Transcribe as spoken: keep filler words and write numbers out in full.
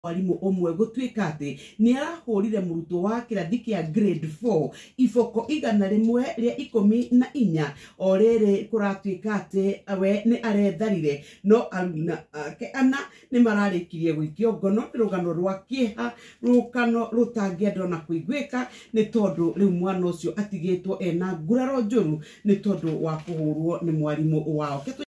Mwalimu omwe gutwika ati ni arahurire murutwo wa kirathi kia grade four ifoko igana rimwe ria ikumi na inya orere kuratwika ati we ni aretharire no aruna ake ana ni mararikirie gwikio ngono rugano rwa kieha rukano rutangiendwo na kuigwika ni tondu riu mwana ucio atigitwo ena nguraro njuru ni tondu wa kuhurwo ni mwalimu wao.